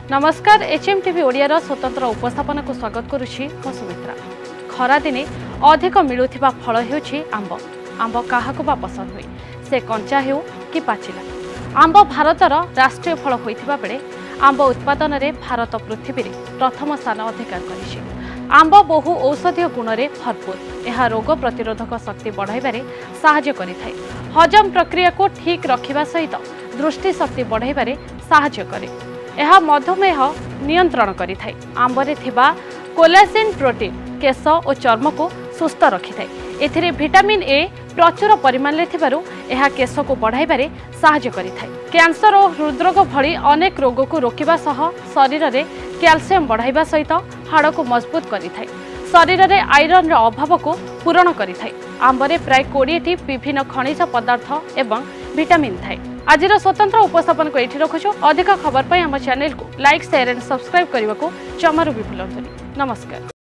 नमस्कार HM TV Odiyar स्वतंत्र उपस्थापन को स्वागत करुछि मो सुमित्रा। खरा दिने अधिक मिलुथिबा फल हेउछि आंब। आंब काहाको बा पसंद हुए से कंचा हेउ कि पाचिला। आंब भारतर राष्ट्रीय फल होइथिबा बेले आंब उत्पादन रे भारत पृथ्वी रे प्रथम स्थान अधिकार करिछि। आंब बहु औषधीय गुण रे भरपूर। यह रोग प्रतिरोधक शक्ति बढ़ाइबारे सहाय्य करिथाय। हजम प्रक्रिया को ठीक रखिबा सहित दृष्टि शक्ति बढ़ाइबारे सहाय्य करे। यह मधुमेह नियंत्रण करिथाय। आंबरे थिबा कोलाजिन प्रोटीन केश और चर्म को सुस्थ रखिथाय। एथिरे विटामिन ए प्रचुर परिमाण रे थिबारु यह केश को बढ़ाइबारे सहाय्य करिथाय। कैंसर और हृदरोग भली अनेक रोग को रोकिबा सह शरीर रे कैल्शियम बढ़ाइबा सहित हाड़ को मजबूत करिथाय। शरीर रे आयरन रे अभाव को पूरण करिथाय। आंबरे प्राय 20टी विभिन्न खनिज पदार्थ एवं विटामिन थाए। आज स्वतंत्र उपस्थापन को ये रखुछु। अधिक खबर पर आम चैनल को लाइक शेयर एंड सब्सक्राइब करने को जमारू भी भूलंतुनी। नमस्कार।